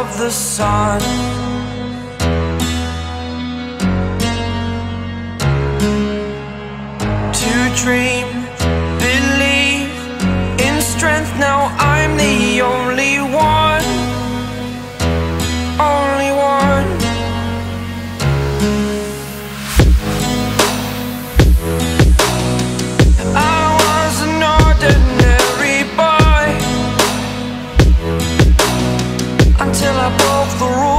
of the sun. To dream, believe in strength. Now I'm the only one, only one. I was an ordinary boy until I broke the rules.